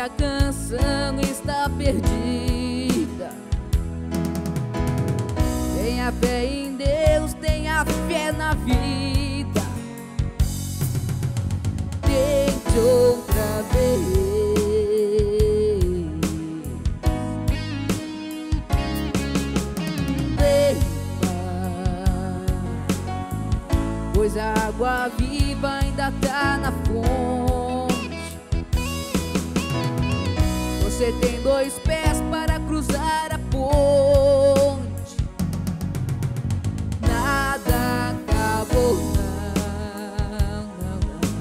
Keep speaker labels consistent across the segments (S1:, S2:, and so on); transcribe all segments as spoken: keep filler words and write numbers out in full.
S1: a canção está perdida. Tenha fé em Deus, tenha fé na vida. Tente outra vez. Pois a água viva ainda tá na fonte. Você tem dois pés para cruzar a ponte. Nada acabou, não, não,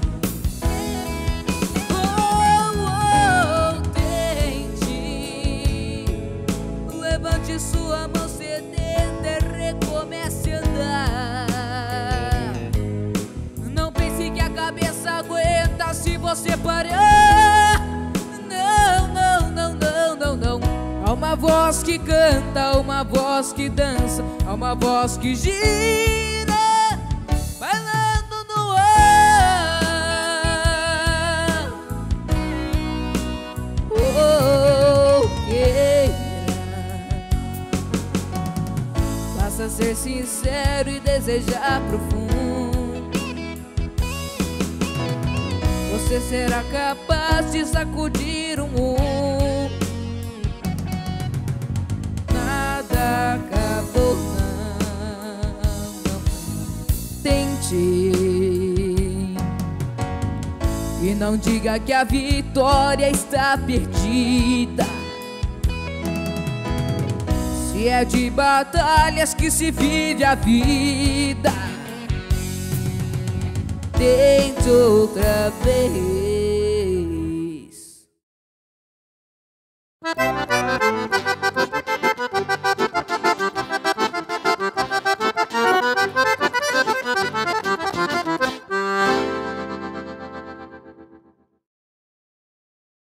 S1: não. Oh, oh, tente. Levante sua mão sedenta e recomece a andar. Aguenta se você parar. Não, não, não, não, não, não. Há uma voz que canta, há uma voz que dança, há uma voz que gira, bailando no ar. Oh, queira. Basta ser sincero e desejar profundo. Você será capaz de sacudir o mundo. Nada acabou, não, não. Tente. E não diga que a vitória está perdida. Se é de batalhas que se vive a vida, tente outra vez.